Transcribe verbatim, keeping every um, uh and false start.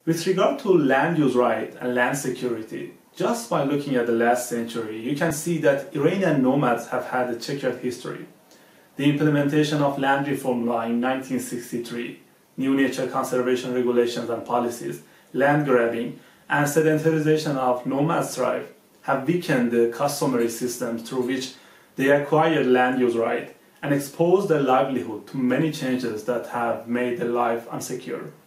With regard to land use right and land security, just by looking at the last century, you can see that Iranian nomads have had a checkered history. The implementation of land reform law in nineteen sixty-three, new nature conservation regulations and policies, land grabbing, and sedentarization of nomad tribe have weakened the customary systems through which they acquired land use right and exposed their livelihood to many changes that have made their life unsecure.